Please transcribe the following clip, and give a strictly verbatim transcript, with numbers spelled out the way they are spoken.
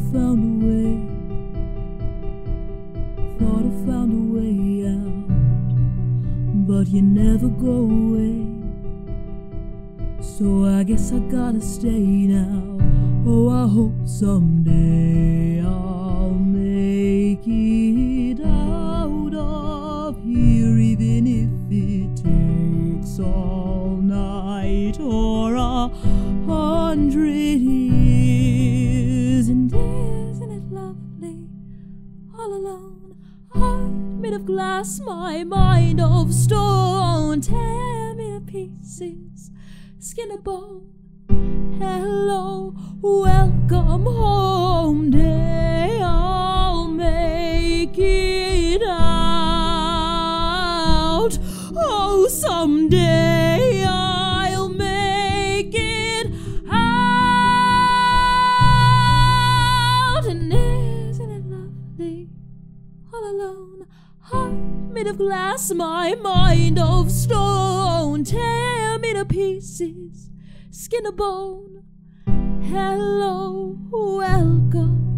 found a way, thought I found a way out, but you never go away, so I guess I gotta stay now. Oh, I hope someday I'll make it out of here, even if it takes all night or a hundred years. And isn't it lovely, all alone, heart made of glass, my mind of stone, tear me to pieces, skin and bone. Hello, welcome home day, I'll make it out. Oh, someday I'll make it out. And isn't it lovely, all alone, heart made of glass, my mind of stone, tear me to pieces, skin and bone. Hello, welcome